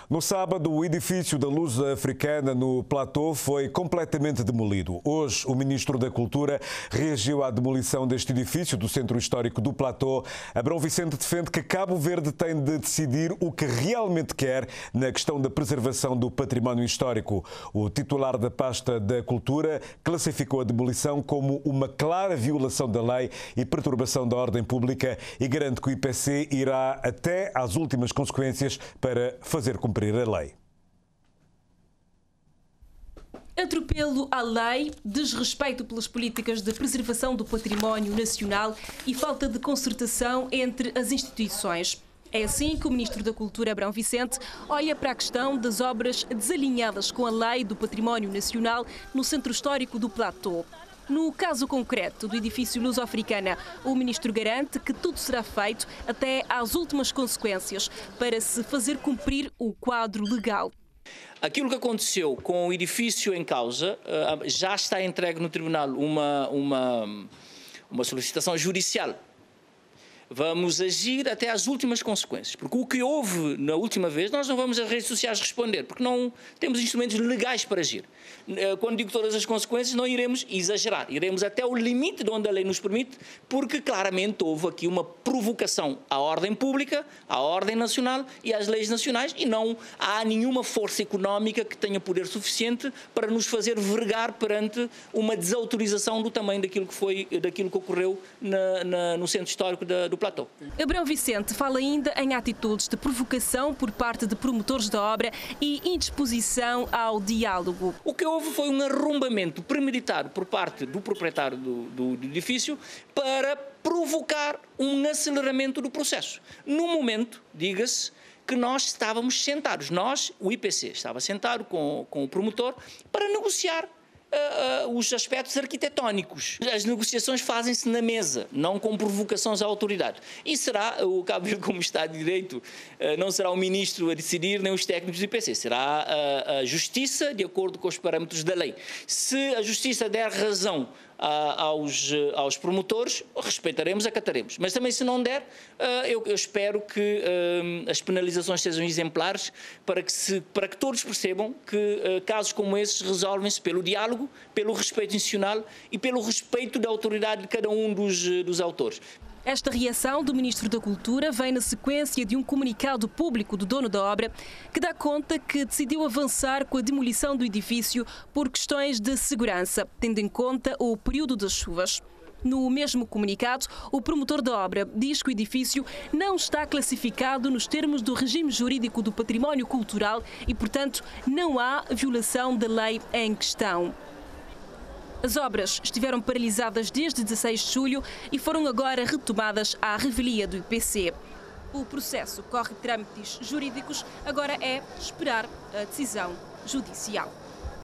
No sábado, o edifício da Luz Africana no Platô foi completamente demolido. Hoje, o Ministro da Cultura reagiu à demolição deste edifício do Centro Histórico do Platô. Abrão Vicente defende que Cabo Verde tem de decidir o que realmente quer na questão da preservação do património histórico. O titular da pasta da Cultura classificou a demolição como uma clara violação da lei e perturbação da ordem pública e garante que o IPC irá até às últimas consequências para fazer cumprir a lei. Atropelo à lei, desrespeito pelas políticas de preservação do património nacional e falta de concertação entre as instituições. É assim que o Ministro da Cultura, Abrão Vicente, olha para a questão das obras desalinhadas com a lei do património nacional no Centro Histórico do Platô. No caso concreto do edifício Luz Africana, o Ministro garante que tudo será feito até às últimas consequências para se fazer cumprir o quadro legal. Aquilo que aconteceu com o edifício em causa, já está entregue no Tribunal uma solicitação judicial. Vamos agir até às últimas consequências, porque o que houve na última vez, nós não vamos às redes sociais responder, porque não temos instrumentos legais para agir. Quando digo todas as consequências, não iremos exagerar, iremos até o limite de onde a lei nos permite, porque claramente houve aqui uma provocação à ordem pública, à ordem nacional e às leis nacionais, e não há nenhuma força económica que tenha poder suficiente para nos fazer vergar perante uma desautorização do tamanho daquilo que ocorreu no Centro Histórico do Platô. Abrão Vicente fala ainda em atitudes de provocação por parte de promotores da obra e indisposição ao diálogo. O que houve foi um arrombamento premeditado por parte do proprietário do edifício para provocar um aceleramento do processo. No momento, diga-se, que nós estávamos sentados, o IPC, estava sentado com o promotor para negociar os aspectos arquitetónicos. As negociações fazem-se na mesa, não com provocações à autoridade. E será, o Cabo Verde, como Estado de Direito, não será o Ministro a decidir, nem os técnicos do IPC, será a Justiça, de acordo com os parâmetros da lei. Se a Justiça der razão aos promotores, respeitaremos, acataremos. Mas também, se não der, eu espero que as penalizações sejam exemplares para que todos percebam que casos como esses resolvem-se pelo diálogo, pelo respeito institucional e pelo respeito da autoridade de cada um dos autores. Esta reação do Ministro da Cultura vem na sequência de um comunicado público do dono da obra que dá conta que decidiu avançar com a demolição do edifício por questões de segurança, tendo em conta o período das chuvas. No mesmo comunicado, o promotor da obra diz que o edifício não está classificado nos termos do regime jurídico do património cultural e, portanto, não há violação da lei em questão. As obras estiveram paralisadas desde 16 de julho e foram agora retomadas à revelia do IPC. O processo corre trâmites jurídicos, agora é esperar a decisão judicial.